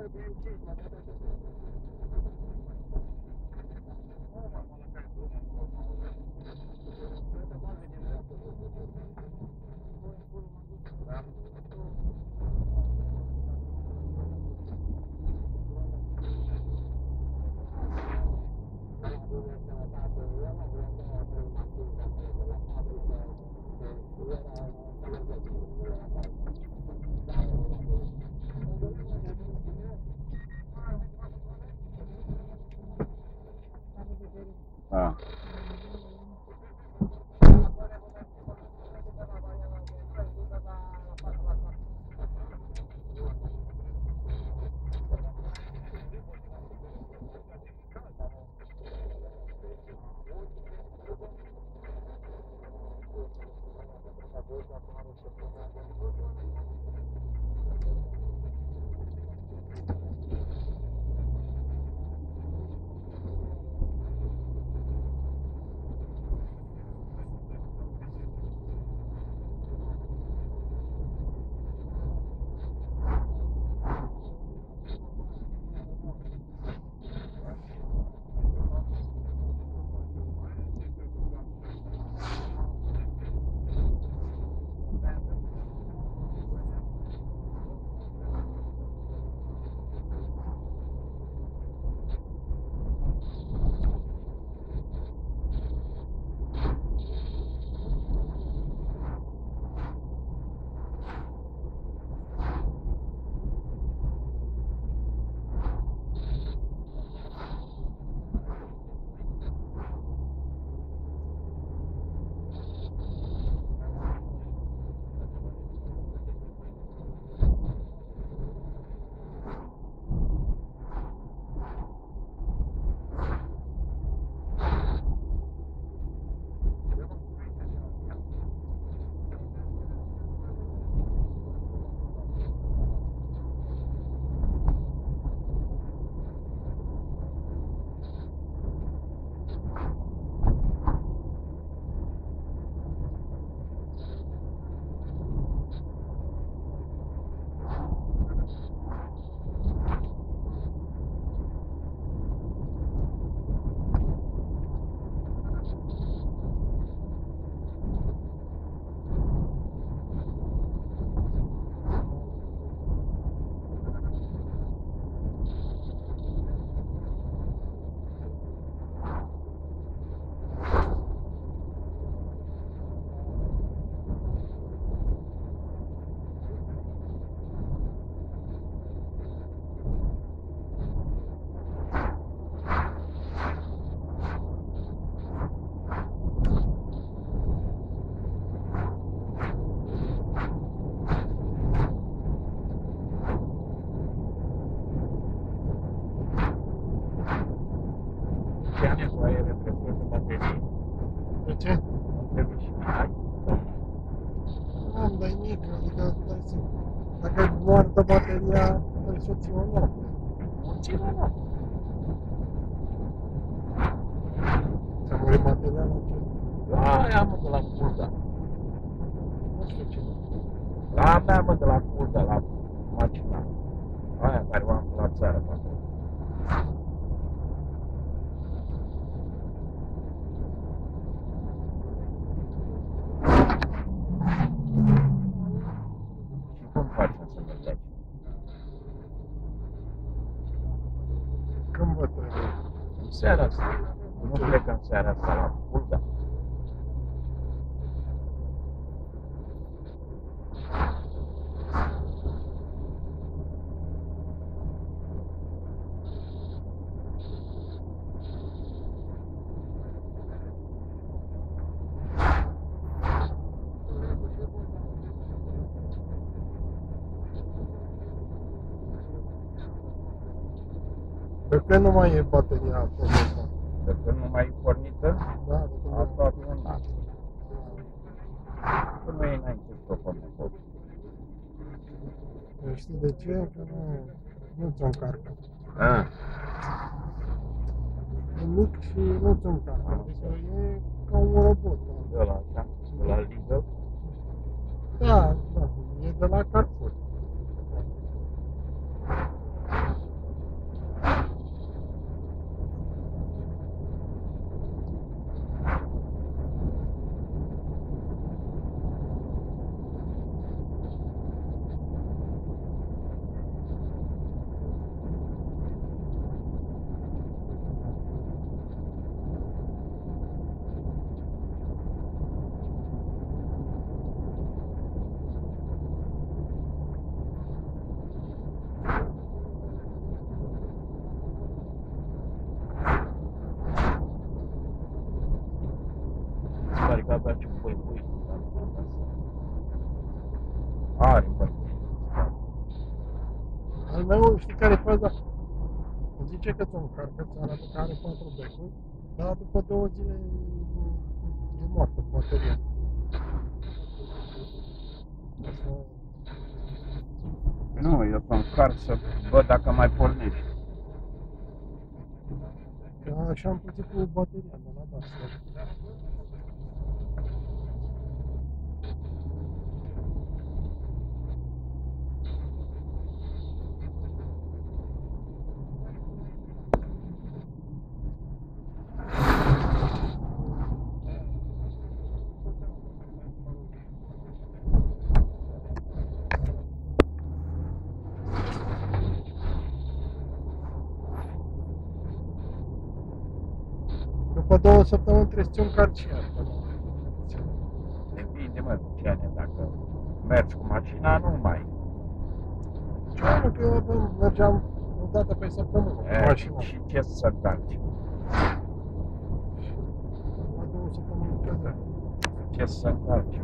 Ah. ce? Am, dar e mic, adică dai să... Dacă e moartă bateria, dai să o ții o noapte. O ții o noapte. Ți-a murit bateria la ce? La aia, mă, de la Fulda. Nu știu ce. La mea, mă, de la Fulda, la mașina. Aia care o am la țară, mă. Și cum facem să mergi aici? Când vă trebuie? În seara asta. Nu plecăm seara asta la Fulda. De când nu mai e bateria pornită? De când nu mai e pornită, Da, de când nu aproape un an. Că nu e înainte să o pornim foc. Știi de ce? Că nu ți-o încarcă. Ah. E mic și nu ți-o încarcă. Adică e ca un robot. De la așa, de la Lidl. Da, da, e de la Carrefour. meu, știi care e faza? Îmi zice că ți-o încarcă țara, că are 4 becuri, dar după 2 zile e moartă bateria. Asta... Nu, eu să încarc să văd dacă mai pornești. Că așa am putut cu bateria de la Dastar. După 2 săptămâni trebuie să ți-o încarci iar. Depinde, mă, Luciane, dacă mergi cu mașina, nu mai. Ce că eu mergeam o dată pe săptămână cu mașina. Și ce să încarci? La 2 săptămâni căzea. Ce să încarci?